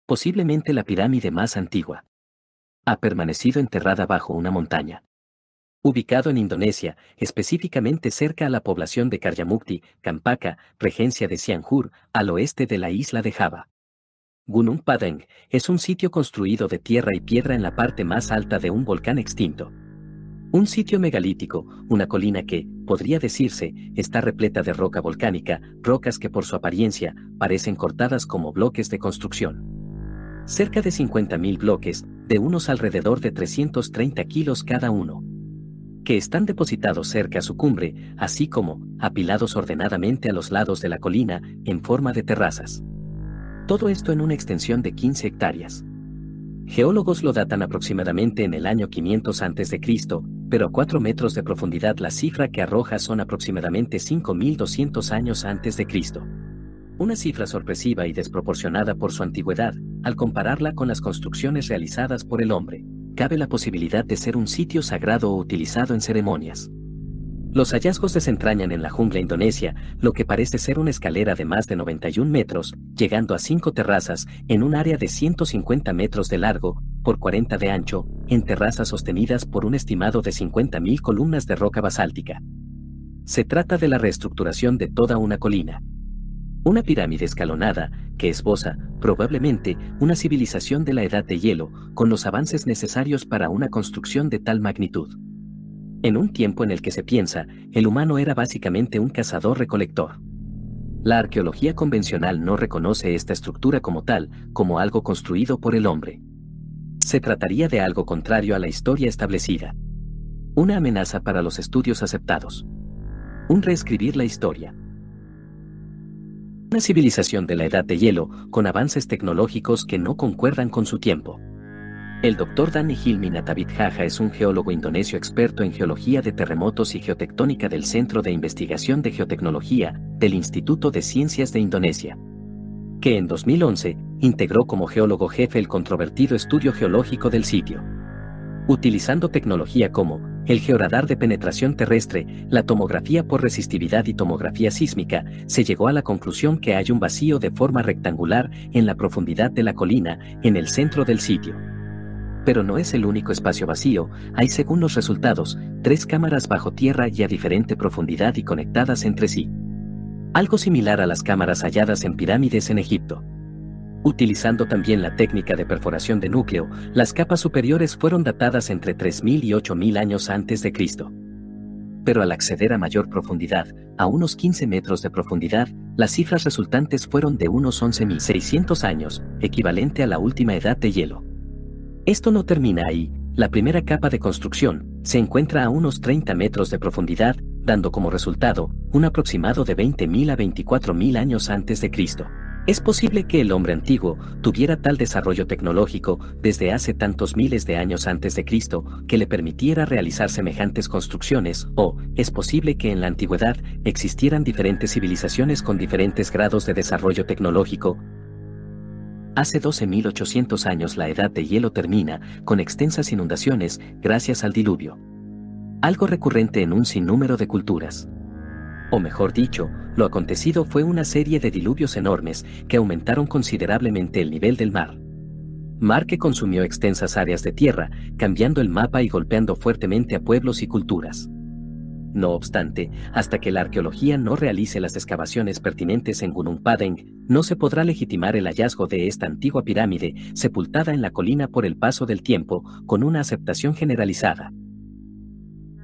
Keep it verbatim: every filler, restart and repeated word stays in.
posiblemente la pirámide más antigua. Ha permanecido enterrada bajo una montaña. Ubicado en Indonesia, específicamente cerca a la población de Karyamukti, Campaca, regencia de Cianjur, al oeste de la isla de Java. Gunung Padang es un sitio construido de tierra y piedra en la parte más alta de un volcán extinto. Un sitio megalítico, una colina que, podría decirse, está repleta de roca volcánica, rocas que por su apariencia, parecen cortadas como bloques de construcción. Cerca de cincuenta mil bloques, de unos alrededor de trescientos treinta kilos cada uno, que están depositados cerca a su cumbre, así como, apilados ordenadamente a los lados de la colina, en forma de terrazas. Todo esto en una extensión de quince hectáreas. Geólogos lo datan aproximadamente en el año quinientos antes de Cristo, pero a cuatro metros de profundidad la cifra que arroja son aproximadamente cinco mil doscientos años antes de Cristo. Una cifra sorpresiva y desproporcionada por su antigüedad, al compararla con las construcciones realizadas por el hombre. Cabe la posibilidad de ser un sitio sagrado o utilizado en ceremonias. Los hallazgos desentrañan en la jungla indonesia lo que parece ser una escalera de más de noventa y un metros, llegando a cinco terrazas, en un área de ciento cincuenta metros de largo, por cuarenta de ancho, en terrazas sostenidas por un estimado de cincuenta mil columnas de roca basáltica. Se trata de la reestructuración de toda una colina. Una pirámide escalonada, que esboza, probablemente, una civilización de la edad de hielo, con los avances necesarios para una construcción de tal magnitud. En un tiempo en el que se piensa, el humano era básicamente un cazador-recolector. La arqueología convencional no reconoce esta estructura como tal, como algo construido por el hombre. Se trataría de algo contrario a la historia establecida. Una amenaza para los estudios aceptados. Un reescribir la historia. Una civilización de la edad de hielo, con avances tecnológicos que no concuerdan con su tiempo. El doctor Dani Hilmi Nathabit Jaja es un geólogo indonesio experto en geología de terremotos y geotectónica del Centro de Investigación de Geotecnología, del Instituto de Ciencias de Indonesia, que en dos mil once, integró como geólogo jefe el controvertido estudio geológico del sitio. Utilizando tecnología como el georadar de penetración terrestre, la tomografía por resistividad y tomografía sísmica, se llegó a la conclusión que hay un vacío de forma rectangular en la profundidad de la colina, en el centro del sitio. Pero no es el único espacio vacío, hay según los resultados, tres cámaras bajo tierra y a diferente profundidad y conectadas entre sí. Algo similar a las cámaras halladas en pirámides en Egipto. Utilizando también la técnica de perforación de núcleo, las capas superiores fueron datadas entre tres mil y ocho mil años antes de Cristo. Pero al acceder a mayor profundidad, a unos quince metros de profundidad, las cifras resultantes fueron de unos once mil seiscientos años, equivalente a la última edad de hielo. Esto no termina ahí, la primera capa de construcción se encuentra a unos treinta metros de profundidad, dando como resultado un aproximado de veinte mil a veinticuatro mil años antes de Cristo. Es posible que el hombre antiguo tuviera tal desarrollo tecnológico desde hace tantos miles de años antes de Cristo que le permitiera realizar semejantes construcciones, o es posible que en la antigüedad existieran diferentes civilizaciones con diferentes grados de desarrollo tecnológico. Hace doce mil ochocientos años la edad de hielo termina, con extensas inundaciones, gracias al diluvio. Algo recurrente en un sinnúmero de culturas. O mejor dicho, lo acontecido fue una serie de diluvios enormes que aumentaron considerablemente el nivel del mar. Mar que consumió extensas áreas de tierra, cambiando el mapa y golpeando fuertemente a pueblos y culturas. No obstante, hasta que la arqueología no realice las excavaciones pertinentes en Gunung Padang, no se podrá legitimar el hallazgo de esta antigua pirámide, sepultada en la colina por el paso del tiempo, con una aceptación generalizada.